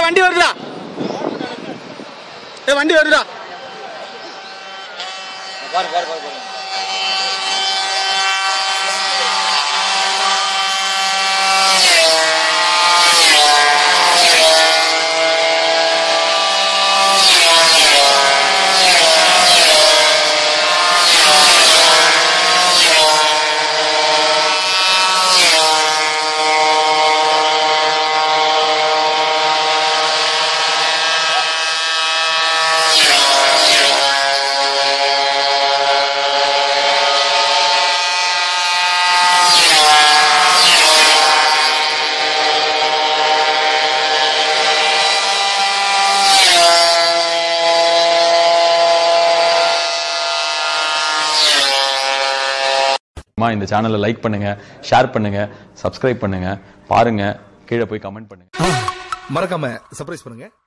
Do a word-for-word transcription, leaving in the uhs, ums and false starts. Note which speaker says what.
Speaker 1: வண்டி வருதுடா. ஏ வண்டி வருதுடா. பாரு பாரு பாரு. இந்த சேனலை லைக் பண்ணுங்க, ஷேர் பண்ணுங்க, சப்ஸ்கிரைப் பண்ணுங்க, பாருங்க, கீழே போய் கமெண்ட் பண்ணுங்க,
Speaker 2: மறக்காம சர்ப்ரைஸ் பண்ணுங்க.